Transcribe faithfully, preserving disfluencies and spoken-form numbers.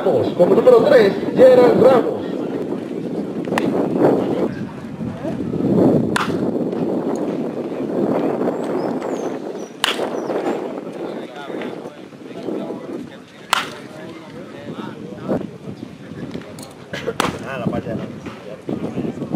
Ramos, como número tres, Gerald Ramos. Ah, la parte de adelante.